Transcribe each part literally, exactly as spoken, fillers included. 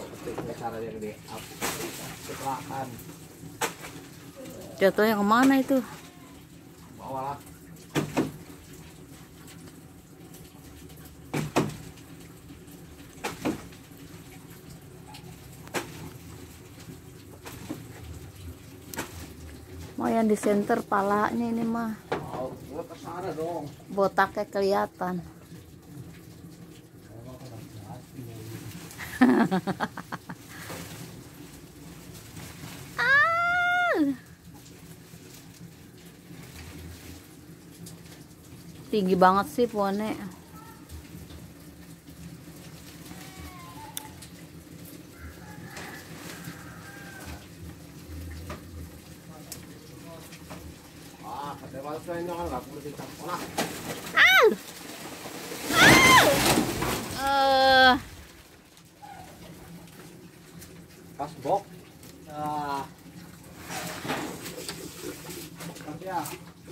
Jatuhnya kemana itu? Bawah lah. Mau yang di center palanya ini mah. Oh, gua kesana dong. Botaknya kelihatan. Ah. Tinggi banget sih pohonnya. Ah, katanya saya jangan nggak perlu dicampur. Ah. Ah. Eh. Pas bok. Ah. Tapi ya.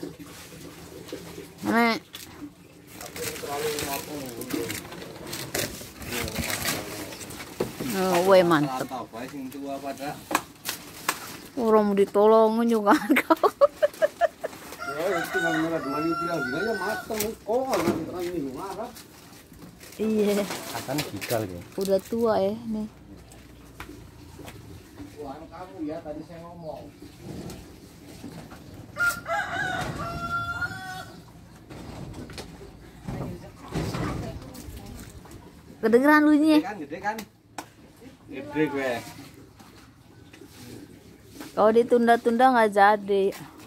Nek. Tapi terlalu ngapung. Oh, weh mantep. Apa sing tua pada? Orang mau ditolongin juga kau. Ya itu nggak mani bilang bilangnya mateng. Oh, nanti terang ini marah. Iya. Katanya gigal ya. Udah tua ya nih. Wah, kamu ya tadi saya ngomong. Kedengeran lu Gede nya. kan, gede kan? Gede gue. Kalau ditunda-tunda nggak jadi.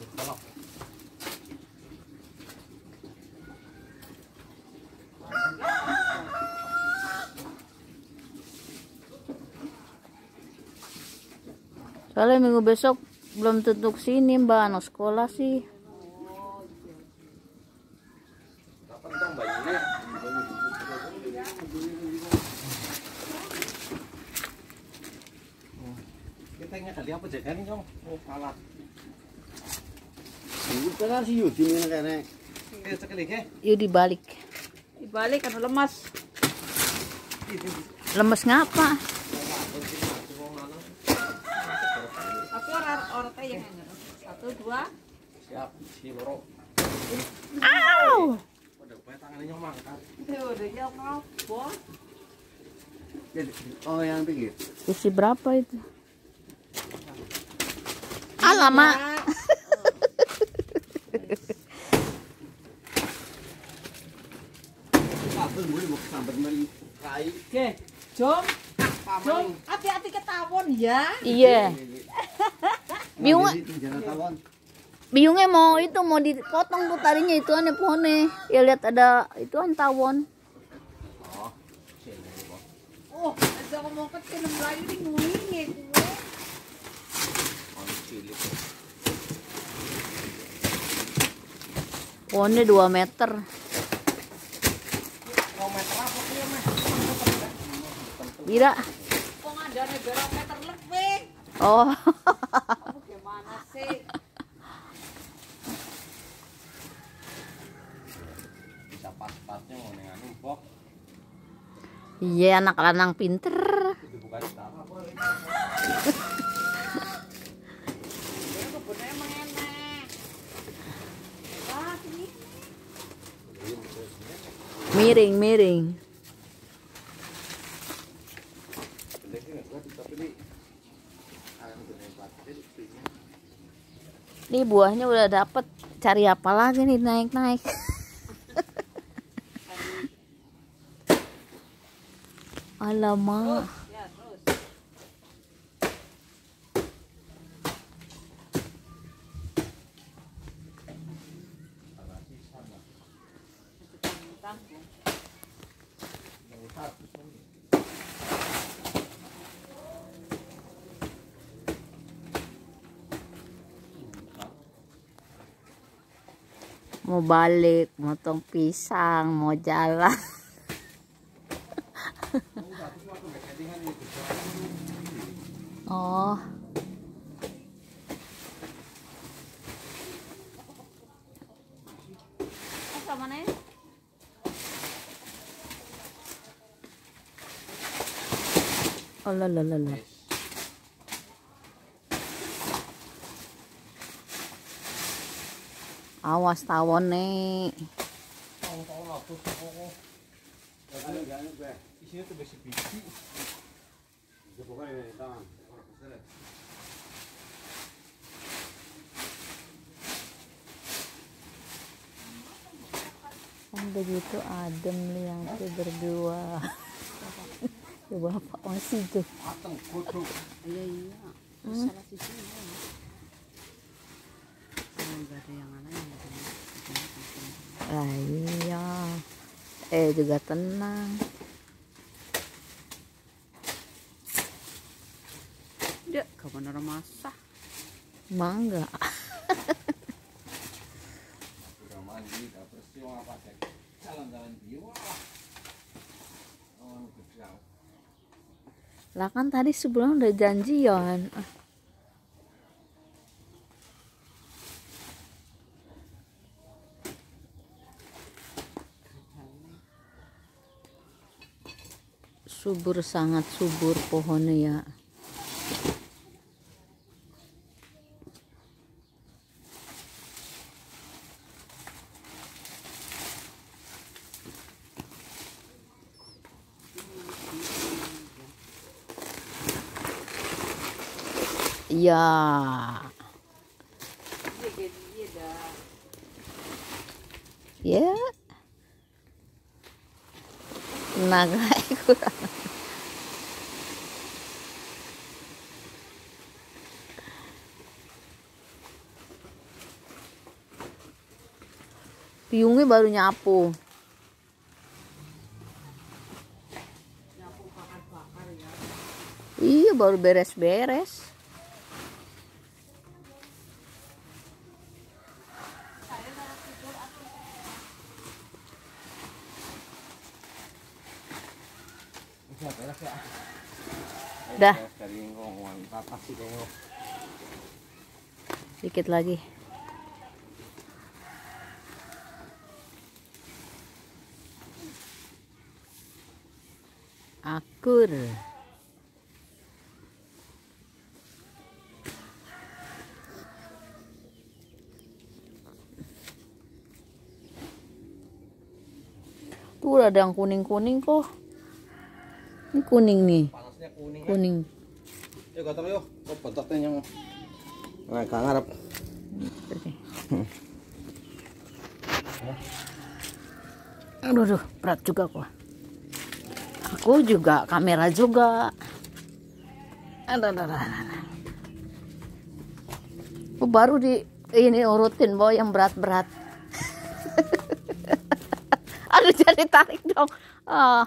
Soalnya minggu besok belum tentu sini mbak, anak sekolah sih. Kapan dong bayinya? Kita ingat tadi apa jaga nih, Jong? Oh, kalah. Ini kan si Yudi ini kayaknya. Ini sekali ke? Yuk dibalik. Dibalik kan lemas. Lemes ngapa? Tapi orang orang teh yang enak. Satu dua. Siap, si loro. Aw! Udah gue tangannya nyomang kan. Itu udah ya ngapa? Oh, yang tinggi. Isi berapa itu? Alamak. Apa boleh mau sambat mari kai. Oke, Jom. Jom, hati-hati ketawon ya. Iya. Bingung, Jangan tawon. bingungnya mau itu mau dipotong tuh tadinya itu aneh pohonnya. Ya lihat ada itu an tawon. Oh, sini kok. Oh, ada ngomong kecil Melayu di ngulingi gue. Oh, cilik. Pohonnya dua meter. Mau meter apa sih ya, Mas? Bira. Kok ada negara meter lebih? Oh. Kamu gimana sih? Bisa pas-pasnya mau nenganin bok. Iya, anak lanang pinter. Itu bukan apa boleh. Ini kebunnya emang enak. Wah, ini. Miring, miring. Nih buahnya udah dapet. Cari apa lagi nih naik-naik? Alamak. Ya, terus. Tanggung. Mau balik, motong pisang, mau jalan. Oh. Sama nih. Oh lah lah lah lah. Awas tawon nih. Isinya tuh besi-besi. Pokoknya ini tangan. Kan begitu adem yang tuh berdua. Ya bapak masih tuh. Matang kodok. Iya iya. Salah sisi ya. Enggak ada yang lain yang ada. Ah iya. Eh juga tenang. Dia kapan orang masak? Mangga. Udah mandi, udah bersih, apa sih? Jalan-jalan jiwa. Oh, kecil. Lah kan tadi sebelum udah janjian. Ah. Subur, sangat subur pohonnya ya. Ya. Ya. Naga kurang. Piungnya baru nyapu. Nyapu bakar-bakar ya. Iya baru beres-beres. Dah. Dikit lagi. Akur. Tuh ada yang kuning-kuning kok. Ini kuning nih. Panasnya kuning. Kuning. Yuk gotong yuk. Kok bentuknya yang nah, gak ngarep. Aduh, aduh, berat juga kok. Aku juga, kamera juga. Aduh, aduh, aduh, aduh. Aku baru di ini urutin bawa yang berat-berat. Aduh, jadi tarik dong. Oh.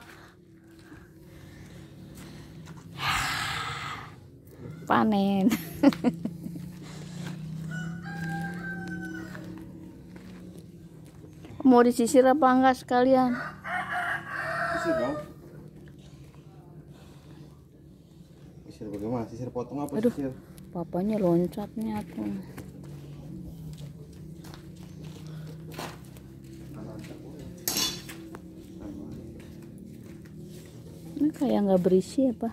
Panen. Mau disisir apa enggak sekalian? Sisir dong. Sisir bagaimana? Sisir potong apa? Aduh. Sisir? Papanya loncatnya tuh. Ini kayak nggak berisi apa?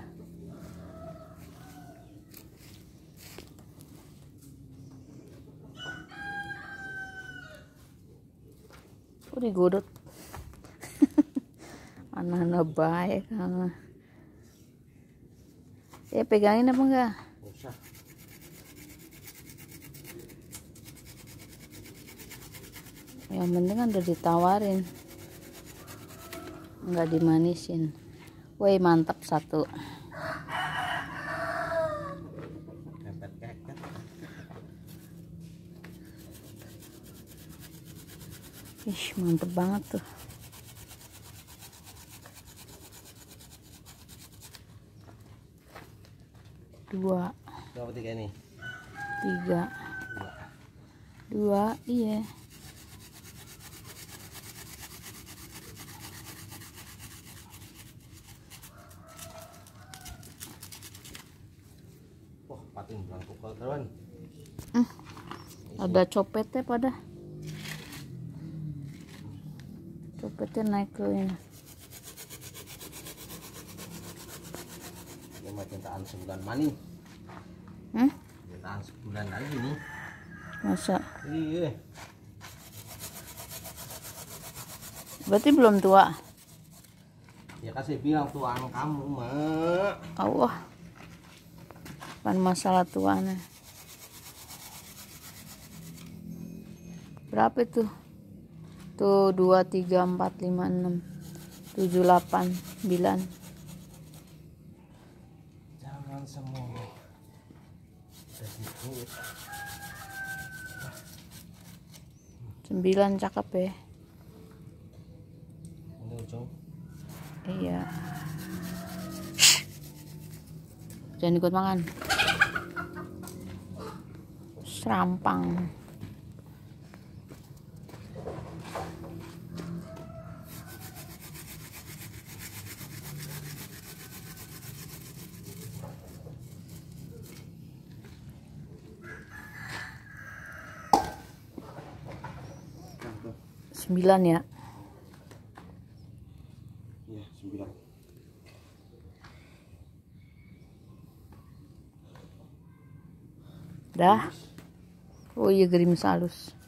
Oh digodot. Anak-anak baik. Ya pegangin apa enggak? Usah. Yang penting kan udah ditawarin, nggak dimanisin. Woi mantap satu. Ih mantep banget tuh. Dua. Berapa tiga ini? Tiga. Dua, iya. Wah, patin belangkuk kawan. Hmm, ada copetnya pada. Copetnya naik ke ini. Dan cuma cintaan sebulan mani. Hmm? Cintaan sebulan lagi nih. Masa? Iya. Berarti belum tua. Ya kasih bilang tuaan kamu, Mak. Allah. Bukan masalah tuanya. Berapa itu? Tuh dua, tiga, empat, lima, enam, tujuh, delapan, sembilan. Jangan semua. Sembilan cakep ya. Ini ujung. Iya. Jangan ikut makan. Serampang. Sembilan ya. Iya, sembilan. Dah. Oh iya, gerimis halus.